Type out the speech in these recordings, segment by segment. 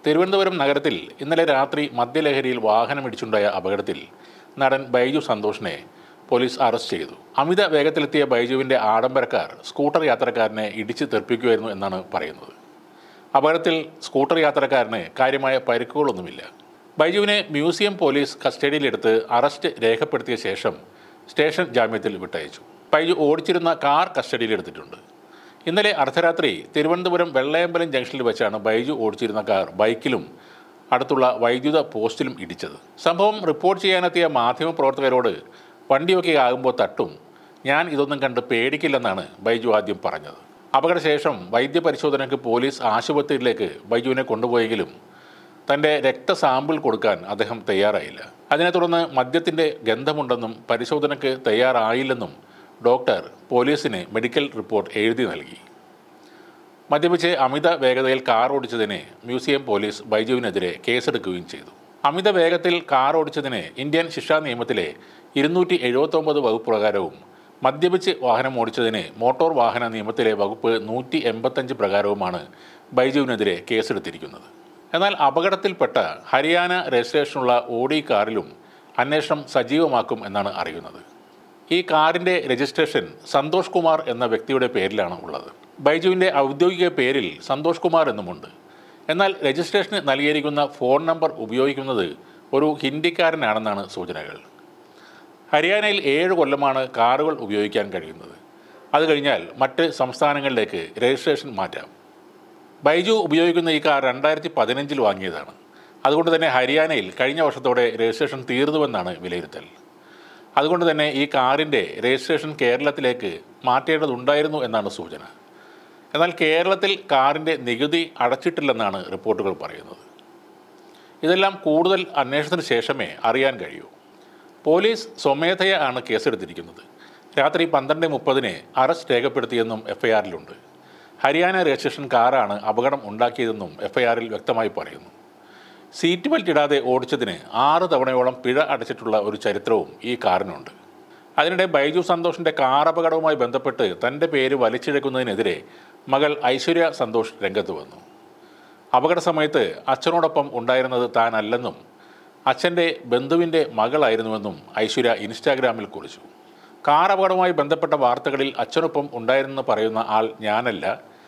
തിരുവനന്തപുരം നഗരത്തിൽ ഇന്നലെ രാത്രി മദ്യലഹരിയിൽ വാഹനമിടിച്ചുണ്ടായ അപകടത്തിൽ നടൻ ബൈജു സന്തോഷിനെ പോലീസ് അറസ്റ്റ് ചെയ്തു. അമിത വേഗത്തിലെത്തിയ ബൈജുവിൻ്റെ ആഡംബരക്കാർ സ്കൂട്ടർ യാത്രക്കാരനെ ഇടിച്ച് തെറിപ്പിക്കുകയായിരുന്നു എന്നാണ് പറയുന്നത്. അപകടത്തിൽ സ്കൂട്ടർ യാത്രക്കാരന് കാര്യമായ പരിക്കുകളൊന്നുമില്ല. ബൈജുവിനെ മ്യൂസിയം പോലീസ് കസ്റ്റഡിയിലെടുത്ത് അറസ്റ്റ് രേഖപ്പെടുത്തിയ ശേഷം സ്റ്റേഷൻ ജാമ്യത്തിൽ വിട്ടയച്ചു. ബൈജു ഓടിച്ചിരുന്ന കാർ കസ്റ്റഡിയിലെടുത്തിട്ടുണ്ട്. ഇന്നലെ അർദ്ധരാത്രി തിരുവനന്തപുരം വെള്ളയമ്പലം ജംഗ്ഷനിൽ വെച്ചാണ് ബൈജു ഓടിച്ചിരുന്ന കാർ ബൈക്കിലും അടുത്തുള്ള വൈദ്യുത പോസ്റ്റിലും ഇടിച്ചത്. സംഭവം റിപ്പോർട്ട് ചെയ്യാനെത്തിയ മാധ്യമപ്രവർത്തകരോട് വണ്ടിയൊക്കെ ആകുമ്പോൾ തട്ടും, ഞാൻ ഇതൊന്നും കണ്ട് പേടിക്കില്ലെന്നാണ് ബൈജു ആദ്യം പറഞ്ഞത്. അപകടശേഷം വൈദ്യപരിശോധനയ്ക്ക് പോലീസ് ആശുപത്രിയിലേക്ക് ബൈജുവിനെ കൊണ്ടുപോയെങ്കിലും തൻ്റെ രക്തസാമ്പിൾ കൊടുക്കാൻ അദ്ദേഹം തയ്യാറായില്ല. അതിനെ തുടർന്ന് മദ്യത്തിൻ്റെ ഗന്ധമുണ്ടെന്നും പരിശോധനയ്ക്ക് തയ്യാറായില്ലെന്നും ഡോക്ടർ പോലീസിന് മെഡിക്കൽ റിപ്പോർട്ട് എഴുതി നൽകി. മദ്യപിച്ച് അമിത വേഗതയിൽ കാർ ഓടിച്ചതിന് മ്യൂസിയം പോലീസ് ബൈജുവിനെതിരെ കേസെടുക്കുകയും ചെയ്തു. അമിത വേഗത്തിൽ കാർ ഓടിച്ചതിന് ഇന്ത്യൻ ശിക്ഷാ നിയമത്തിലെ 279 വകുപ്പ് പ്രകാരവും മദ്യപിച്ച് വാഹനം ഓടിച്ചതിന് മോട്ടോർ വാഹന നിയമത്തിലെ വകുപ്പ് 185 പ്രകാരവുമാണ് ബൈജുവിനെതിരെ കേസെടുത്തിരിക്കുന്നത്. എന്നാൽ അപകടത്തിൽപ്പെട്ട ഹരിയാന രജിസ്ട്രേഷനുള്ള ഓഡി കാറിലും അന്വേഷണം സജീവമാക്കും എന്നാണ് അറിയുന്നത്. ഈ കാറിൻ്റെ രജിസ്ട്രേഷൻ സന്തോഷ് കുമാർ എന്ന വ്യക്തിയുടെ പേരിലാണ് ഉള്ളത്. ബൈജുവിൻ്റെ ഔദ്യോഗിക പേരിൽ സന്തോഷ് കുമാർ എന്നുമുണ്ട്. എന്നാൽ രജിസ്ട്രേഷന് നൽകിയിരിക്കുന്ന ഫോൺ നമ്പർ ഉപയോഗിക്കുന്നത് ഒരു ഹിന്ദിക്കാരനാണെന്നാണ് സൂചനകൾ. ഹരിയാനയിൽ 7 കൊല്ലമാണ് കാറുകൾ ഉപയോഗിക്കാൻ കഴിയുന്നത്. അത് കഴിഞ്ഞാൽ മറ്റ് സംസ്ഥാനങ്ങളിലേക്ക് രജിസ്ട്രേഷൻ മാറ്റാം. ബൈജു ഉപയോഗിക്കുന്ന ഈ കാർ 2015 വാങ്ങിയതാണ്. അതുകൊണ്ട് തന്നെ ഹരിയാനയിൽ കഴിഞ്ഞ വർഷത്തോടെ രജിസ്ട്രേഷൻ തീർന്നുവെന്നാണ് വിലയിരുത്തൽ. അതുകൊണ്ട് തന്നെ ഈ കാറിൻ്റെ രജിസ്ട്രേഷൻ കേരളത്തിലേക്ക് മാറ്റേണ്ടതുണ്ടായിരുന്നു എന്നാണ് സൂചന. എന്നാൽ കേരളത്തിൽ കാറിൻ്റെ നികുതി അടച്ചിട്ടില്ലെന്നാണ് റിപ്പോർട്ടുകൾ പറയുന്നത്. ഇതെല്ലാം കൂടുതൽ അന്വേഷണത്തിന് ശേഷമേ അറിയാൻ കഴിയൂ. പോലീസ് സ്വമേധയ ആണ് കേസെടുത്തിരിക്കുന്നത്. രാത്രി 12:30 അറസ്റ്റ് രേഖപ്പെടുത്തിയെന്നും എഫ്ഐആറിലുണ്ട്. ഹരിയാന രജിസ്ട്രേഷൻ കാറാണ് അപകടം ഉണ്ടാക്കിയതെന്നും എഫ്ഐആറിൽ വ്യക്തമായി പറയുന്നു. സീറ്റ് ബെൽറ്റ് ഇടാതെ ഓടിച്ചതിന് 6 തവണയോളം പിഴ അടച്ചിട്ടുള്ള ഒരു ചരിത്രവും ഈ കാറിനുണ്ട്. അതിനിടെ ബൈജു സന്തോഷിൻ്റെ കാർ അപകടവുമായി ബന്ധപ്പെട്ട് തൻ്റെ പേര് വലിച്ചിഴക്കുന്നതിനെതിരെ മകൾ ഐശ്വര്യ സന്തോഷ് രംഗത്ത് വന്നു. അപകട സമയത്ത് അച്ഛനോടൊപ്പം ഉണ്ടായിരുന്നത് താനല്ലെന്നും അച്ഛൻ്റെ ബന്ധുവിൻ്റെ മകളായിരുന്നുവെന്നും ഐശ്വര്യ ഇൻസ്റ്റാഗ്രാമിൽ കുറിച്ചു. കാർ അപകടവുമായി ബന്ധപ്പെട്ട വാർത്തകളിൽ അച്ഛനൊപ്പം ഉണ്ടായിരുന്നെന്ന് പറയുന്ന ആൾ ഞാനല്ല,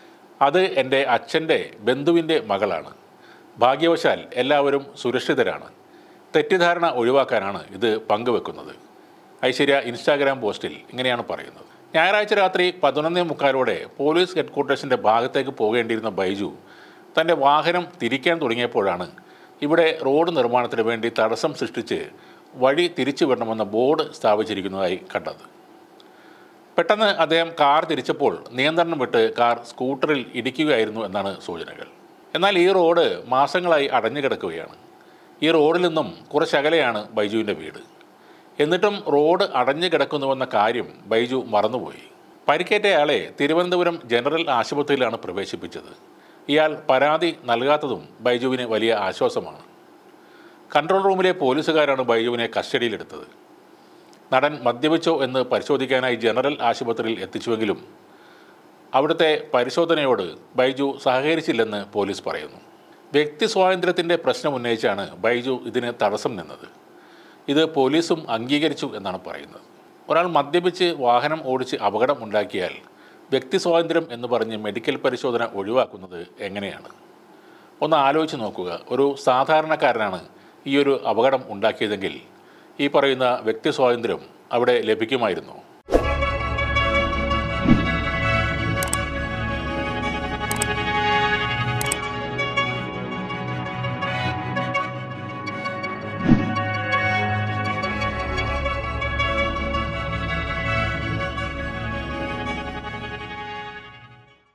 അത് എൻ്റെ അച്ഛൻ്റെ ബന്ധുവിൻ്റെ മകളാണ്. ഭാഗ്യവശാൽ എല്ലാവരും സുരക്ഷിതരാണ്. തെറ്റിദ്ധാരണ ഒഴിവാക്കാനാണ് ഇത് പങ്കുവെക്കുന്നത്. ഐശ്വര്യ ഇൻസ്റ്റാഗ്രാം പോസ്റ്റിൽ ഇങ്ങനെയാണ് പറയുന്നത്. ഞായറാഴ്ച രാത്രി 11:45 പോലീസ് ഹെഡ്ക്വാർട്ടേഴ്സിൻ്റെ ഭാഗത്തേക്ക് പോകേണ്ടിയിരുന്ന ബൈജു തൻ്റെ വാഹനം തിരിക്കാൻ തുടങ്ങിയപ്പോഴാണ് ഇവിടെ റോഡ് നിർമ്മാണത്തിന് വേണ്ടി തടസ്സം സൃഷ്ടിച്ച് വഴി തിരിച്ചു വിടണമെന്ന ബോർഡ് സ്ഥാപിച്ചിരിക്കുന്നതായി കണ്ടത്. പെട്ടെന്ന് അദ്ദേഹം കാർ തിരിച്ചപ്പോൾ നിയന്ത്രണം വിട്ട് കാർ സ്കൂട്ടറിൽ ഇടിക്കുകയായിരുന്നു എന്നാണ് സൂചനകൾ. എന്നാൽ ഈ റോഡ് മാസങ്ങളായി അടഞ്ഞു കിടക്കുകയാണ്. ഈ റോഡിൽ നിന്നും കുറച്ചകലെയാണ് ബൈജുവിൻ്റെ വീട്. എന്നിട്ടും റോഡ് അടഞ്ഞു കിടക്കുന്നുവെന്ന കാര്യം ബൈജു മറന്നുപോയി. പരിക്കേറ്റയാളെ തിരുവനന്തപുരം ജനറൽ ആശുപത്രിയിലാണ് പ്രവേശിപ്പിച്ചത്. ഇയാൾ പരാതി നൽകാത്തതും ബൈജുവിന് വലിയ ആശ്വാസമാണ്. കൺട്രോൾ റൂമിലെ പോലീസുകാരാണ് ബൈജുവിനെ കസ്റ്റഡിയിലെടുത്തത്. നടൻ മദ്യപിച്ചോ എന്ന് പരിശോധിക്കാനായി ജനറൽ ആശുപത്രിയിൽ എത്തിച്ചുവെങ്കിലും അവിടുത്തെ പരിശോധനയോട് ബൈജു സഹകരിച്ചില്ലെന്ന് പോലീസ് പറയുന്നു. വ്യക്തി സ്വാതന്ത്ര്യത്തിൻ്റെ പ്രശ്നം ഉന്നയിച്ചാണ് ബൈജു ഇതിന് തടസ്സം നിന്നത്. ഇത് പോലീസും അംഗീകരിച്ചു എന്നാണ് പറയുന്നത്. ഒരാൾ മദ്യപിച്ച് വാഹനം ഓടിച്ച് അപകടം ഉണ്ടാക്കിയാൽ വ്യക്തി സ്വാതന്ത്ര്യം എന്ന് പറഞ്ഞ് മെഡിക്കൽ പരിശോധന ഒഴിവാക്കുന്നത് എങ്ങനെയാണ്? ഒന്ന് ആലോചിച്ച് നോക്കുക. ഒരു സാധാരണക്കാരനാണ് ഈ ഒരു അപകടം ഉണ്ടാക്കിയതെങ്കിൽ ഈ പറയുന്ന വ്യക്തി സ്വാതന്ത്ര്യം അവിടെ ലഭിക്കുമായിരുന്നു.